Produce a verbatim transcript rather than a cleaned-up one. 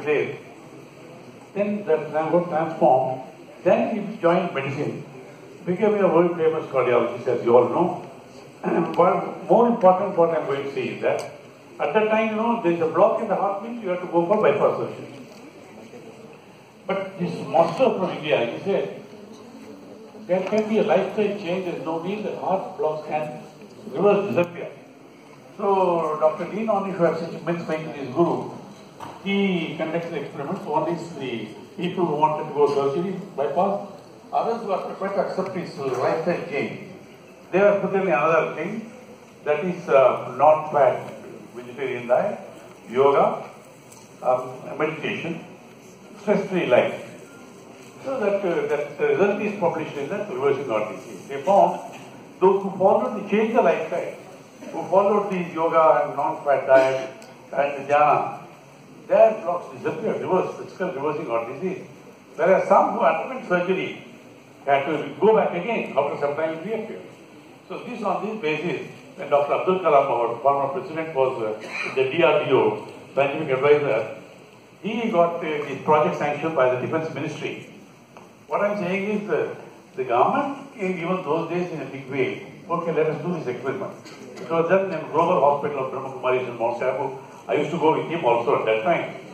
there. Then that got transformed. Then he joined medicine, became a world famous cardiologist, as you all know. And but more important, what I'm going to say is that at that time, you know, there is a block in the heart, means you have to go for bypass surgery. But this master from India, he said, there can be a lifestyle change, there is no need that heart blocks can reverse disappear. So Doctor Dean Ornish, who had such immense faith in his guru, he conducted experiments. One is the people who wanted to go surgery, bypass. Others who are prepared to accept his lifestyle change. They are put in another thing, that is uh, non-fat vegetarian diet, yoga, um, meditation, stress-free life. So that, uh, that the result is published in the Reversing Heart Disease. They found those who followed the change the lifestyle, who followed the yoga and non-fat diet and dhyana, their blocks disappeared, reverse, physical reversing heart disease. Whereas some who underwent surgery had to go back again after some time reappear. So this on this basis, when Doctor Abdul Kalam, our former president, was uh, the D R D O, scientific advisor, he got uh, this project sanctioned by the Defense Ministry. What I'm saying is uh, the government came even those days in a big way. Okay, let us do this experiment. It was done in Global Hospital of Brahma Kumaris in Mount Abu. I used to go with him also at that time.